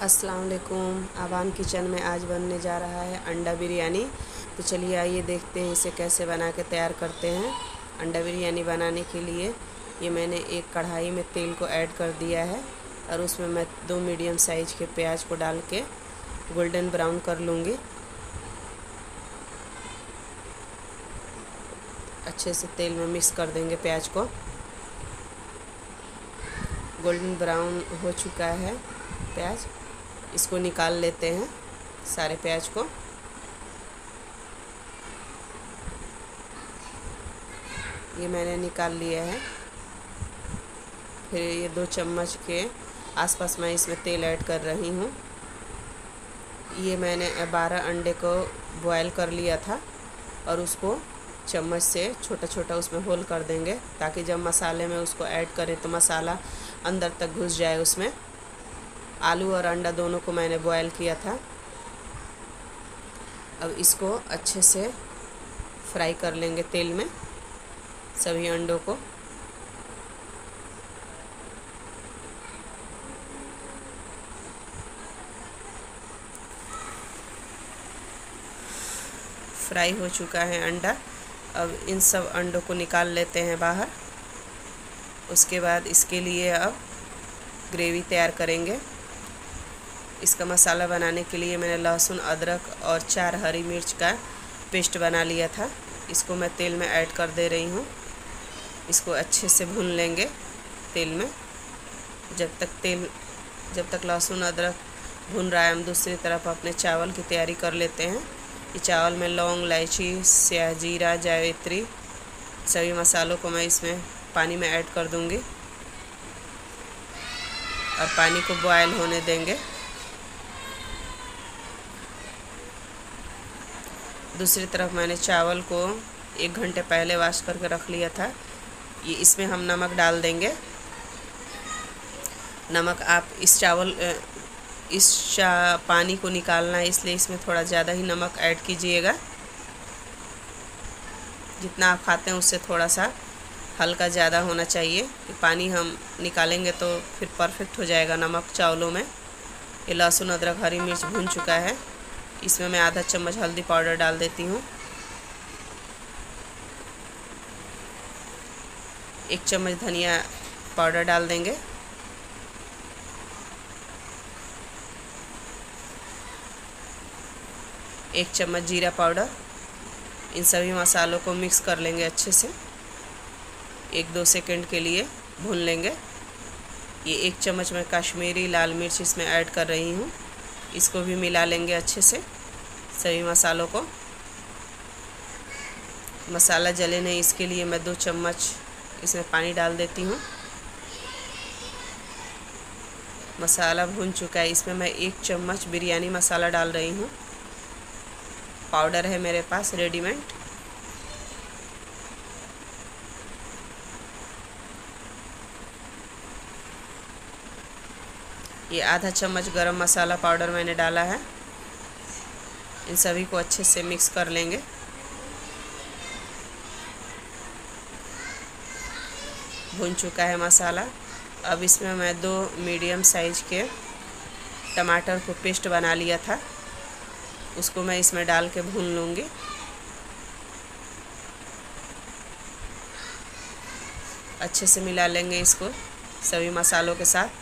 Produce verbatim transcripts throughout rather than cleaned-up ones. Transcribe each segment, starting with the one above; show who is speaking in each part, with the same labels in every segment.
Speaker 1: अस्सलाम वालेकुम। आवाम किचन में आज बनने जा रहा है अंडा बिरयानी। तो चलिए आइए देखते हैं इसे कैसे बना के तैयार करते हैं। अंडा बिरयानी बनाने के लिए ये मैंने एक कढ़ाई में तेल को ऐड कर दिया है और उसमें मैं दो मीडियम साइज़ के प्याज को डाल के गोल्डन ब्राउन कर लूँगी। अच्छे से तेल में मिक्स कर देंगे प्याज को। गोल्डन ब्राउन हो चुका है प्याज, इसको निकाल लेते हैं सारे प्याज को। ये मैंने निकाल लिया है। फिर ये दो चम्मच के आसपास मैं इसमें तेल ऐड कर रही हूँ। ये मैंने बारह अंडे को बॉयल कर लिया था और उसको चम्मच से छोटा छोटा उसमें होल कर देंगे ताकि जब मसाले में उसको ऐड करें तो मसाला अंदर तक घुस जाए उसमें। आलू और अंडा दोनों को मैंने बॉयल किया था। अब इसको अच्छे से फ्राई कर लेंगे तेल में सभी अंडों को। फ्राई हो चुका है अंडा। अब इन सब अंडों को निकाल लेते हैं बाहर। उसके बाद इसके लिए अब ग्रेवी तैयार करेंगे। इसका मसाला बनाने के लिए मैंने लहसुन, अदरक और चार हरी मिर्च का पेस्ट बना लिया था। इसको मैं तेल में ऐड कर दे रही हूँ। इसको अच्छे से भून लेंगे तेल में। जब तक तेल जब तक लहसुन अदरक भून रहा है, हम दूसरी तरफ अपने चावल की तैयारी कर लेते हैं। ये चावल में लौंग, इलायची, स्याह जीरा, जावित्री सभी मसालों को मैं इसमें पानी में ऐड कर दूँगी और पानी को बॉयल होने देंगे। दूसरी तरफ मैंने चावल को एक घंटे पहले वॉश करके रख लिया था। ये इसमें हम नमक डाल देंगे। नमक आप इस चावल इस चा पानी को निकालना है, इसलिए इसमें थोड़ा ज़्यादा ही नमक ऐड कीजिएगा। जितना आप खाते हैं उससे थोड़ा सा हल्का ज़्यादा होना चाहिए कि पानी हम निकालेंगे तो फिर परफेक्ट हो जाएगा नमक चावलों में। ये लहसुन, अदरक, हरी मिर्च भून चुका है। इसमें मैं आधा चम्मच हल्दी पाउडर डाल देती हूँ। एक चम्मच धनिया पाउडर डाल देंगे। एक चम्मच जीरा पाउडर। इन सभी मसालों को मिक्स कर लेंगे अच्छे से। एक दो सेकंड के लिए भून लेंगे। ये एक चम्मच मैं कश्मीरी लाल मिर्च इसमें ऐड कर रही हूँ। इसको भी मिला लेंगे अच्छे से सभी मसालों को। मसाला जले नहीं इसके लिए मैं दो चम्मच इसमें पानी डाल देती हूँ। मसाला भून चुका है। इसमें मैं एक चम्मच बिरयानी मसाला डाल रही हूँ। पाउडर है मेरे पास रेडीमेड। ये आधा चम्मच गरम मसाला पाउडर मैंने डाला है। इन सभी को अच्छे से मिक्स कर लेंगे। भून चुका है मसाला। अब इसमें मैं दो मीडियम साइज के टमाटर को पेस्ट बना लिया था, उसको मैं इसमें डाल के भून लूँगी। अच्छे से मिला लेंगे इसको सभी मसालों के साथ।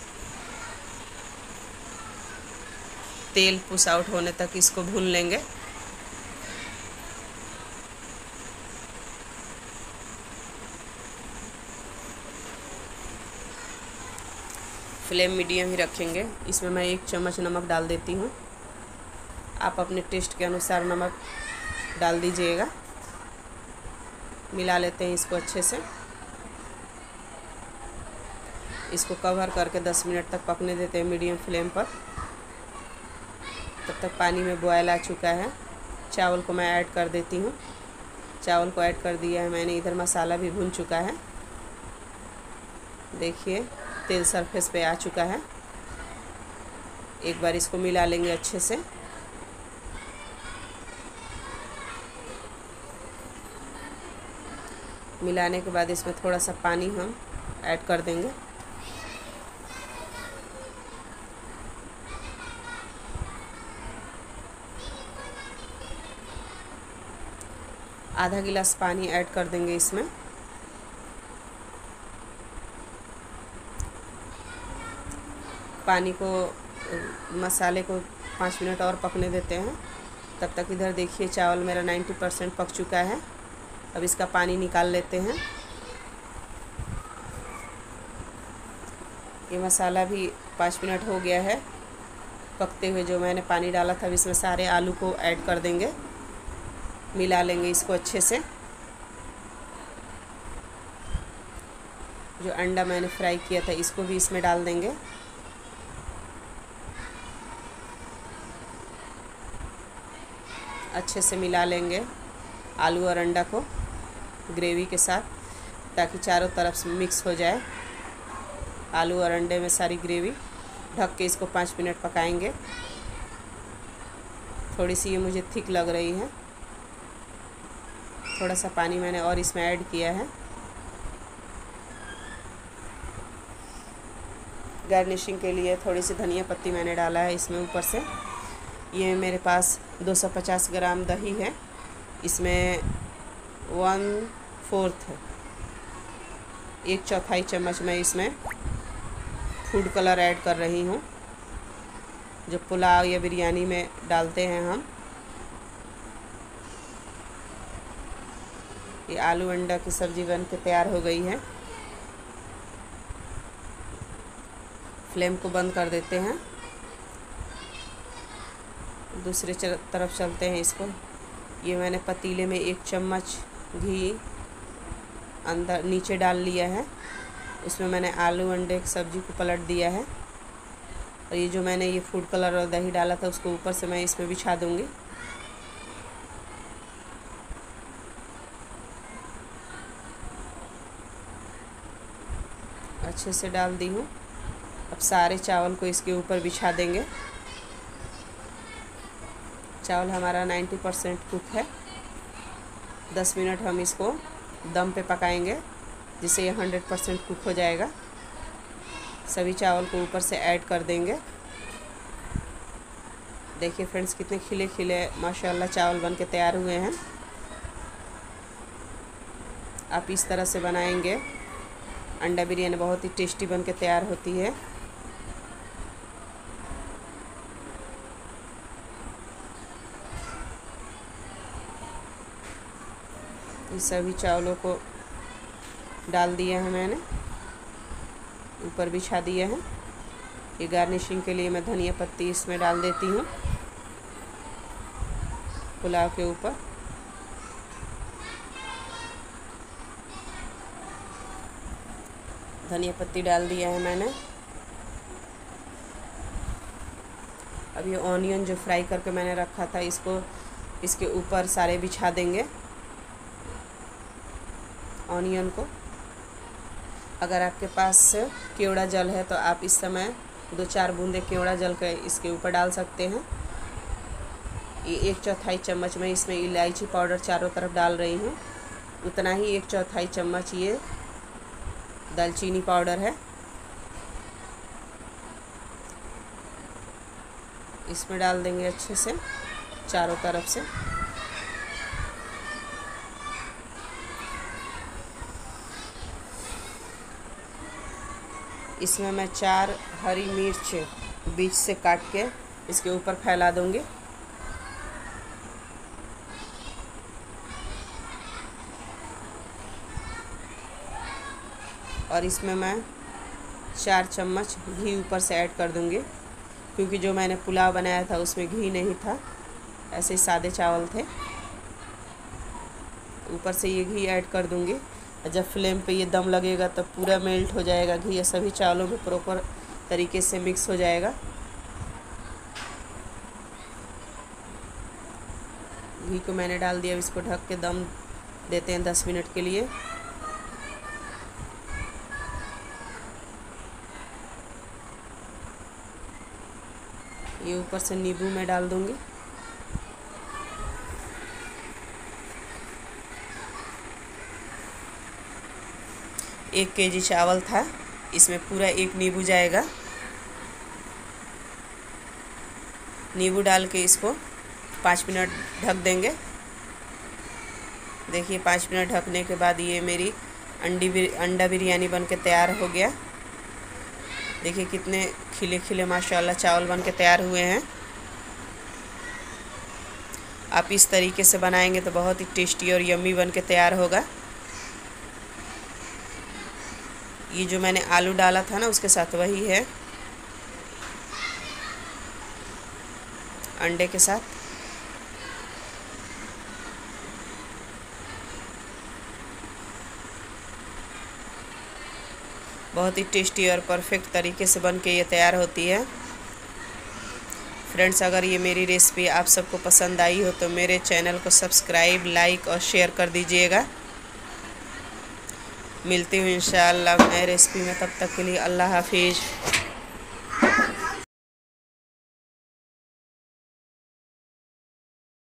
Speaker 1: तेल पुश आउट होने तक इसको भून लेंगे। फ्लेम मीडियम ही रखेंगे। इसमें मैं एक चम्मच नमक डाल देती हूँ। आप अपने टेस्ट के अनुसार नमक डाल दीजिएगा। मिला लेते हैं इसको अच्छे से। इसको कवर करके दस मिनट तक पकने देते हैं मीडियम फ्लेम पर। तब तक पानी में बॉयल आ चुका है। चावल को मैं ऐड कर देती हूँ। चावल को ऐड कर दिया है मैंने। इधर मसाला भी भून चुका है। देखिए तेल सरफेस पे आ चुका है। एक बार इसको मिला लेंगे अच्छे से। मिलाने के बाद इसमें थोड़ा सा पानी हम ऐड कर देंगे। आधा गिलास पानी ऐड कर देंगे इसमें। पानी को, मसाले को पाँच मिनट और पकने देते हैं। तब तक इधर देखिए चावल मेरा नब्बे परसेंट पक चुका है। अब इसका पानी निकाल लेते हैं। ये मसाला भी पाँच मिनट हो गया है पकते हुए। जो मैंने पानी डाला था, अब इसमें सारे आलू को ऐड कर देंगे, मिला लेंगे इसको अच्छे से। जो अंडा मैंने फ्राई किया था इसको भी इसमें डाल देंगे। अच्छे से मिला लेंगे आलू और अंडा को ग्रेवी के साथ, ताकि चारों तरफ से मिक्स हो जाए आलू और अंडे में सारी ग्रेवी। ढक के इसको पाँच मिनट पकाएंगे। थोड़ी सी ये मुझे थिक लग रही है, थोड़ा सा पानी मैंने और इसमें ऐड किया है। गार्निशिंग के लिए थोड़ी सी धनिया पत्ती मैंने डाला है इसमें ऊपर से। ये मेरे पास दो सौ पचास ग्राम दही है, इसमें वन फोर्थ एक चौथाई चम्मच मैं इसमें फूड कलर ऐड कर रही हूँ, जो पुलाव या बिरयानी में डालते हैं हम। ये आलू अंडा की सब्ज़ी बन के तैयार हो गई है। फ्लेम को बंद कर देते हैं। दूसरे तरफ चलते हैं इसको। ये मैंने पतीले में एक चम्मच घी अंदर नीचे डाल लिया है। उसमें मैंने आलू अंडे की सब्ज़ी को पलट दिया है। और ये जो मैंने ये फूड कलर और दही डाला था उसको ऊपर से मैं इसमें बिछा दूँगी। अच्छे से डाल दी हूँ। अब सारे चावल को इसके ऊपर बिछा देंगे। चावल हमारा नब्बे परसेंट कुक है। दस मिनट हम इसको दम पे पकाएंगे, जिससे ये सौ परसेंट कुक हो जाएगा। सभी चावल को ऊपर से ऐड कर देंगे। देखिए फ्रेंड्स, कितने खिले खिले माशाल्लाह चावल बन के तैयार हुए हैं। आप इस तरह से बनाएंगे, अंडा बिरयानी बहुत ही टेस्टी बन के तैयार होती है। ये सभी चावलों को डाल दिया है मैंने, ऊपर बिछा दिया है। ये गार्निशिंग के लिए मैं धनिया पत्ती इसमें डाल देती हूँ पुलाव के ऊपर। धनिया पत्ती डाल दिया है मैंने। अब ये ऑनियन जो फ्राई करके मैंने रखा था इसको इसके ऊपर सारे बिछा देंगे ऑनियन को। अगर आपके पास केवड़ा जल है तो आप इस समय दो चार बूंदे केवड़ा जल के इसके ऊपर डाल सकते हैं। ये एक चौथाई चम्मच मैं इसमें इलायची पाउडर चारों तरफ डाल रही हूँ। उतना ही एक चौथाई चम्मच ये दालचीनी पाउडर है, इसमें डाल देंगे अच्छे से चारों तरफ से। इसमें मैं चार हरी मिर्च बीच से काट के इसके ऊपर फैला दूंगी। और इसमें मैं चार चम्मच घी ऊपर से ऐड कर दूंगी, क्योंकि जो मैंने पुलाव बनाया था उसमें घी नहीं था, ऐसे ही सादे चावल थे। ऊपर से ये घी ऐड कर दूंगी। जब फ्लेम पे ये दम लगेगा तब पूरा मेल्ट हो जाएगा घी, ये सभी चावलों में प्रॉपर तरीके से मिक्स हो जाएगा। घी को मैंने डाल दिया। इसको ढक के दम देते हैं दस मिनट के लिए। ये ऊपर से नींबू मैं डाल दूंगी। एक केजी चावल था, इसमें पूरा एक नींबू जाएगा। नींबू डाल के इसको पाँच मिनट ढक देंगे। देखिए पाँच मिनट ढकने के बाद ये मेरी अंडी भी अंडा बिरयानी बन के तैयार हो गया। देखिए कितने खिले खिले माशाल्लाह चावल बन के तैयार हुए हैं। आप इस तरीके से बनाएंगे तो बहुत ही टेस्टी और यम्मी बन के तैयार होगा। ये जो मैंने आलू डाला था ना उसके साथ वही है, अंडे के साथ। बहुत ही टेस्टी और परफेक्ट तरीके से बन के ये तैयार होती है। फ्रेंड्स, अगर ये मेरी रेसिपी आप सबको पसंद आई हो तो मेरे चैनल को सब्सक्राइब, लाइक और शेयर कर दीजिएगा। मिलती हूँ इंशाअल्लाह नए रेसिपी में, तब तक के लिए अल्लाह हाफिज़।